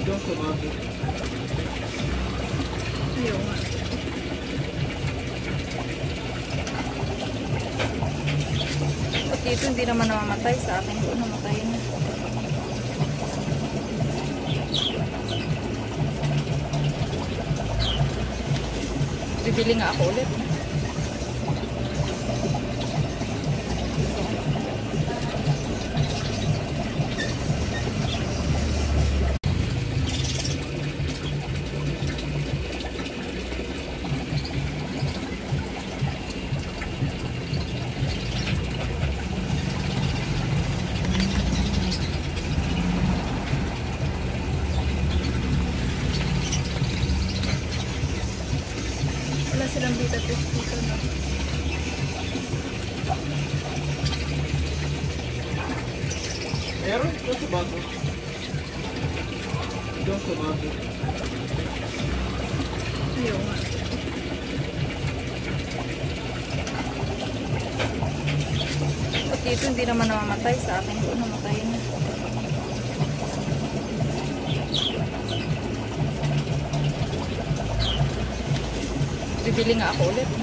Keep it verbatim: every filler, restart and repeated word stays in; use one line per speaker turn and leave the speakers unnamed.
Ito sa bago.
Ayaw nga. Pati ito hindi naman namamatay sa akin. Doon namatay na. Bibili nga ako ulit. Wala silang beta test dito na.
Meron ito sa bago. Ito sa bago.
Ayaw nga. Pati ito hindi naman namamatay sa akin. Doon namatay na. Bibili nga ako ulit.